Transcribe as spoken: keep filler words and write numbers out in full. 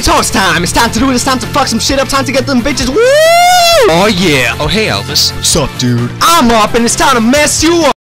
So it's time. It's time to do it. It's time to fuck some shit up. Time to get them bitches. Woo! Oh yeah. Oh hey Elvis. Sup, dude? I'm up and it's time to mess you up.